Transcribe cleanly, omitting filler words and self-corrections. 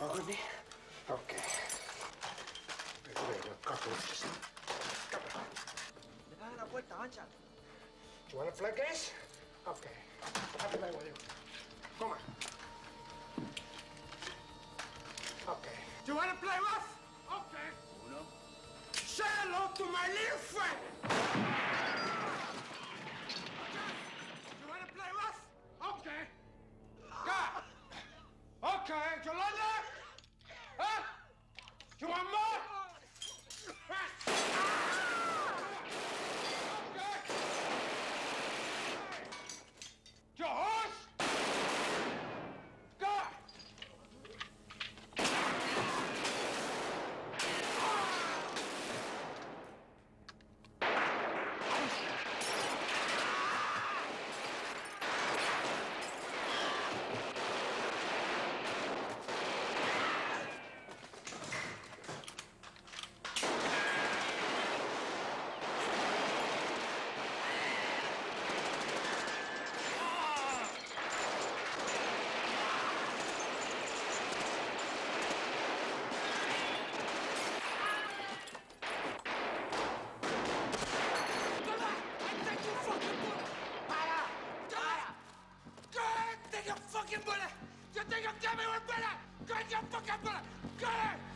Follow me? Okay. Peter, cockroaches. Come on. Le das a la puerta, ancha. You want to play games? Okay. I'll play with you. Come on. Okay. Do you want to play rough? Okay. Uno. Say hello to my little friend. You want to play rough? Okay. Go. Okay. Yolanda? Huh? You want more? Okay. Your horse? Go. Take your fucking bullet! You think you'll get me with bullet? Get your fucking bullet! Get it!